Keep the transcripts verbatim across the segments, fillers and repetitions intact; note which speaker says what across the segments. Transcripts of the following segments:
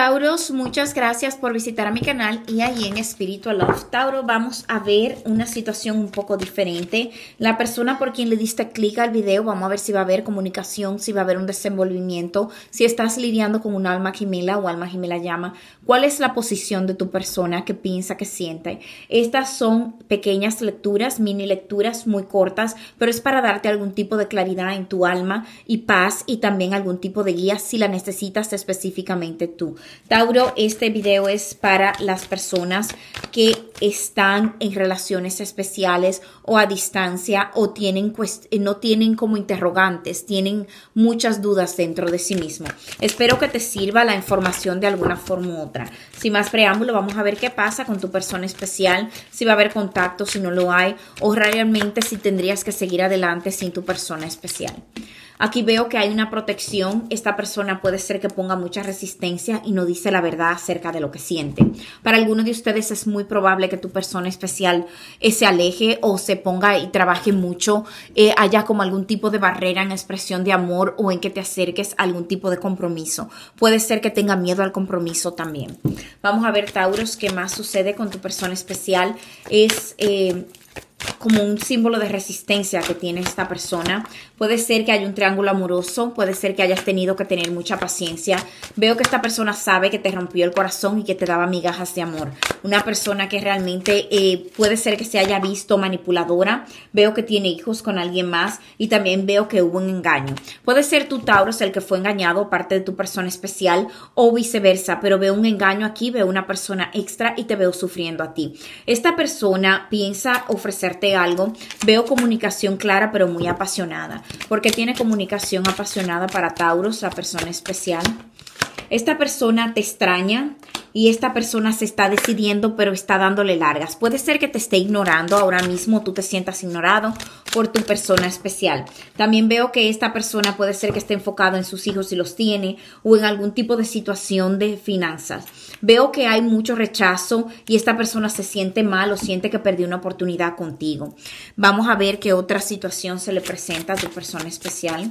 Speaker 1: Tauros, muchas gracias por visitar a mi canal y ahí en Spiritual Love Tauro vamos a ver una situación un poco diferente. La persona por quien le diste clic al video, vamos a ver si va a haber comunicación, si va a haber un desenvolvimiento, si estás lidiando con un alma gemela o alma gemela llama. ¿Cuál es la posición de tu persona? ¿Qué piensa? ¿Qué siente? Estas son pequeñas lecturas, mini lecturas muy cortas, pero es para darte algún tipo de claridad en tu alma y paz y también algún tipo de guía si la necesitas específicamente tú. Tauro, este video es para las personas que están en relaciones especiales o a distancia o tienen no tienen como interrogantes, tienen muchas dudas dentro de sí mismo. Espero que te sirva la información de alguna forma u otra. Sin más preámbulo, vamos a ver qué pasa con tu persona especial, si va a haber contacto, si no lo hay, o realmente si tendrías que seguir adelante sin tu persona especial. Aquí veo que hay una protección. Esta persona puede ser que ponga mucha resistencia y no dice la verdad acerca de lo que siente. Para algunos de ustedes es muy probable que tu persona especial eh, se aleje o se ponga y trabaje mucho, eh, haya como algún tipo de barrera en expresión de amor o en que te acerques a algún tipo de compromiso. Puede ser que tenga miedo al compromiso también. Vamos a ver, Tauros, qué más sucede con tu persona especial. Es... Eh, como un símbolo de resistencia que tiene esta persona. Puede ser que haya un triángulo amoroso, puede ser que hayas tenido que tener mucha paciencia. Veo que esta persona sabe que te rompió el corazón y que te daba migajas de amor. Una persona que realmente eh, puede ser que se haya visto manipuladora. Veo que tiene hijos con alguien más y también veo que hubo un engaño. Puede ser tú, Tauros, el que fue engañado, parte de tu persona especial, o viceversa, pero veo un engaño aquí, veo una persona extra y te veo sufriendo a ti. Esta persona piensa ofrecer algo. Veo comunicación clara pero muy apasionada. Porque tiene comunicación apasionada para Tauros, la persona especial. Esta persona te extraña y esta persona se está decidiendo pero está dándole largas. Puede ser que te esté ignorando ahora mismo, tú te sientas ignorado por tu persona especial. También veo que esta persona puede ser que esté enfocado en sus hijos si los tiene o en algún tipo de situación de finanzas. Veo que hay mucho rechazo y esta persona se siente mal o siente que perdió una oportunidad contigo. Vamos a ver qué otra situación se le presenta a tu persona especial.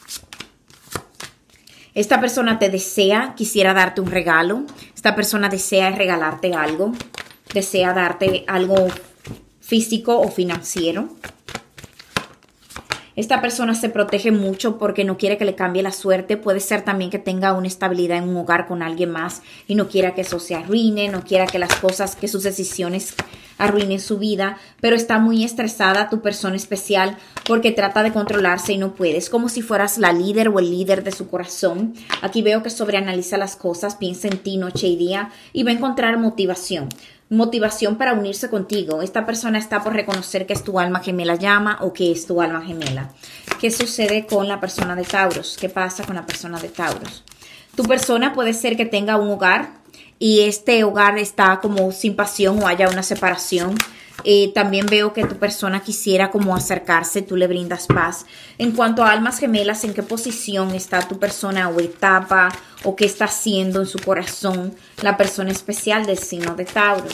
Speaker 1: Esta persona te desea, quisiera darte un regalo. Esta persona desea regalarte algo. Desea darte algo físico o financiero. Esta persona se protege mucho porque no quiere que le cambie la suerte. Puede ser también que tenga una estabilidad en un hogar con alguien más y no quiera que eso se arruine, no quiera que las cosas, que sus decisiones arruinen su vida, pero está muy estresada tu persona especial porque trata de controlarse y no puede. Es como si fueras la líder o el líder de su corazón. Aquí veo que sobreanaliza las cosas, piensa en ti noche y día y va a encontrar motivación. Motivación para unirse contigo. Esta persona está por reconocer que es tu alma gemela llama o que es tu alma gemela. ¿Qué sucede con la persona de Tauros? ¿Qué pasa con la persona de Tauros? Tu persona puede ser que tenga un hogar y este hogar está como sin pasión o haya una separación. Eh, también veo que tu persona quisiera como acercarse, tú le brindas paz. En cuanto a almas gemelas, ¿en qué posición está tu persona o etapa o qué está haciendo en su corazón la persona especial del signo de Tauros?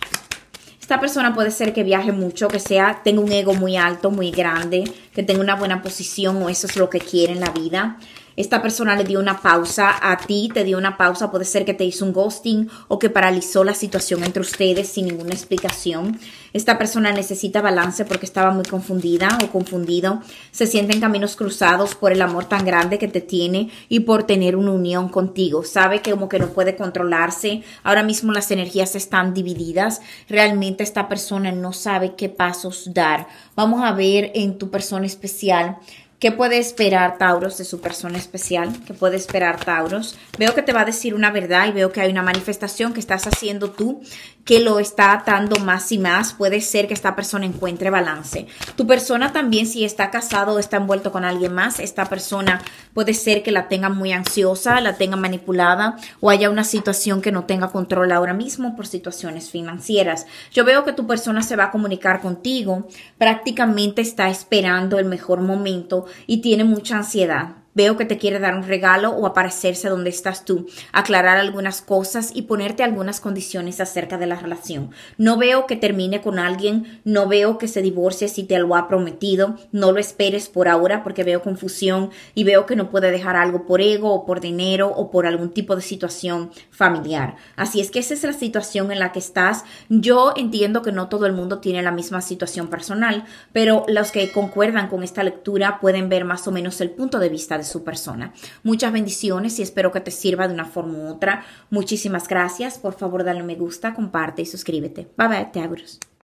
Speaker 1: Esta persona puede ser que viaje mucho, que sea, tenga un ego muy alto, muy grande, que tenga una buena posición o eso es lo que quiere en la vida. Esta persona le dio una pausa a ti, te dio una pausa, puede ser que te hizo un ghosting o que paralizó la situación entre ustedes sin ninguna explicación. Esta persona necesita balance porque estaba muy confundida o confundido. Se siente en caminos cruzados por el amor tan grande que te tiene y por tener una unión contigo. Sabe que como que no puede controlarse. Ahora mismo las energías están divididas. Realmente esta persona no sabe qué pasos dar. Vamos a ver en tu persona especial. ¿Qué puede esperar Tauros de su persona especial? ¿Qué puede esperar Tauros? Veo que te va a decir una verdad y veo que hay una manifestación que estás haciendo tú que lo está atando más y más. Puede ser que esta persona encuentre balance. Tu persona también, si está casado o está envuelto con alguien más, esta persona puede ser que la tenga muy ansiosa, la tenga manipulada o haya una situación que no tenga control ahora mismo por situaciones financieras. Yo veo que tu persona se va a comunicar contigo, prácticamente está esperando el mejor momento y tiene mucha ansiedad. Veo que te quiere dar un regalo o aparecerse donde estás tú, aclarar algunas cosas y ponerte algunas condiciones acerca de la relación. No veo que termine con alguien, no veo que se divorcie si te lo ha prometido, no lo esperes por ahora porque veo confusión y veo que no puede dejar algo por ego o por dinero o por algún tipo de situación familiar. Así es que esa es la situación en la que estás. Yo entiendo que no todo el mundo tiene la misma situación personal, pero los que concuerdan con esta lectura pueden ver más o menos el punto de vista de su persona. Muchas bendiciones y espero que te sirva de una forma u otra. Muchísimas gracias. Por favor, dale un me gusta, comparte y suscríbete. Bye bye, Tauros.